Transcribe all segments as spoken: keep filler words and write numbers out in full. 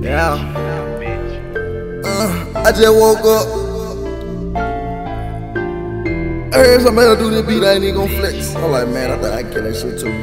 Yeah. Uh, I just woke up. I heard somebody do this beat, I ain't even gon' flex. I'm like, man, I thought I could get that shit too.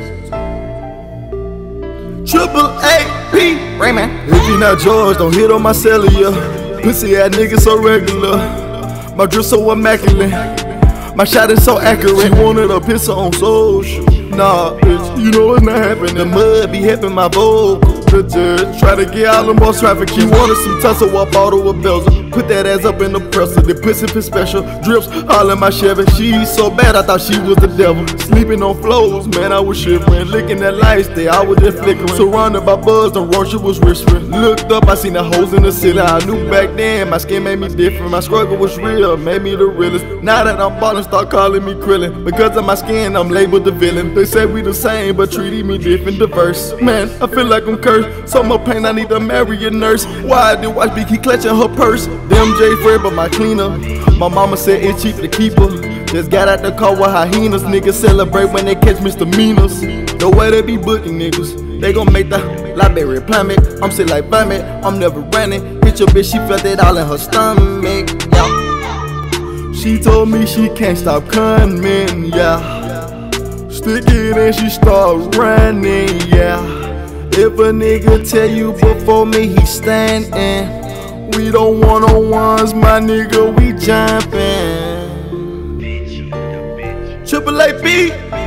Triple A P Raymond. If you not George, don't hit on my cellular. Pussy ass nigga so regular. My drip so immaculate. My shot is so accurate. She wanted a piss on social. Nah, bitch, you know it's not happening. The mud be helping my vocal. The judge try to get all them boss traffic. He wanted some tussle up bottle with Belzer. Put that ass up in the presser. The pussy fit special. Drips all in my Chevy. She so bad I thought she was the devil. Sleeping on floors, man, I was shivering. Licking that light stay, I was just flickering. Surrounded by buzz, the roach was whispering. Looked up, I seen the holes in the ceiling. I knew back then my skin made me different. My struggle was real, made me the realest. Now that I'm ballin', start calling me Krillin. Because of my skin, I'm labeled the villain. They say we the same, but treating me different, diverse. Man, I feel like I'm cursed. So much pain, I need to marry a nurse. Why did watch B keep clutching her purse? Them J Fred, but my cleaner. My mama said it's cheap to keep her. Just got out the car with hyenas. Niggas celebrate when they catch misdemeanors. The way they be booking niggas, they gon' make the library plummet. I'm still like vomit, I'm never running. Hit your bitch, she felt it all in her stomach. Yeah. She told me she can't stop coming, yeah. Stick it and she start running, yeah. If a nigga tell you before me he standing, we don't one-on-ones, my nigga, we jumping. Triple A P